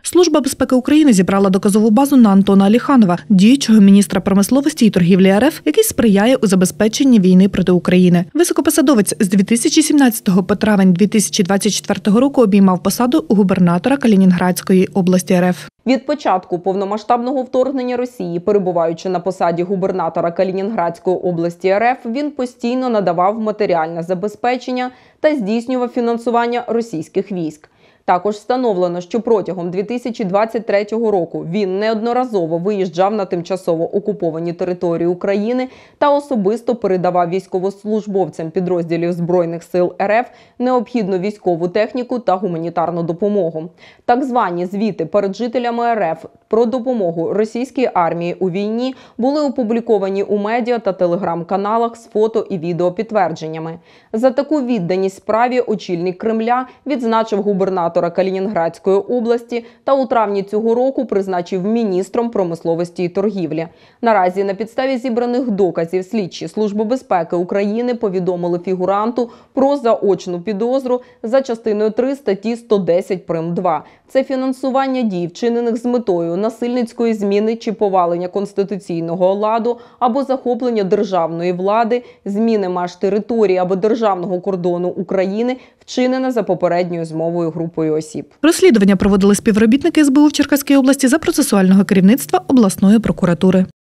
Служба безпеки України зібрала доказову базу на Антона Аліханова, діючого міністра промисловості і торгівлі РФ, який сприяє у забезпеченні війни проти України. Високопосадовець з 2017 по травень 2024 року обіймав посаду губернатора Калінінградської області РФ. Від початку повномасштабного вторгнення Росії, перебуваючи на посаді губернатора Калінінградської області РФ, він постійно надавав матеріальне забезпечення та здійснював фінансування російських військ. Також встановлено, що протягом 2023 року він неодноразово виїжджав на тимчасово окуповані території України та особисто передавав військовослужбовцям підрозділів Збройних сил РФ необхідну військову техніку та гуманітарну допомогу. Так звані звіти перед жителями РФ про допомогу російській армії у війні були опубліковані у медіа та телеграм-каналах з фото і відеопідтвердженнями. За таку відданість справі очільник Кремля відзначив губернатора Калінінградської області та у травні цього року призначив міністром промисловості і торгівлі. Наразі на підставі зібраних доказів слідчі Служби безпеки України повідомили фігуранту про заочну підозру за частиною 3 статті 110 прим.2. Це фінансування дій, вчинених з метою насильницької зміни чи повалення конституційного ладу або захоплення державної влади, зміни меж території або державного кордону України, вчинене за попередньою змовою групою осіб. Розслідування проводили співробітники СБУ в Черкаській області за процесуального керівництва обласної прокуратури.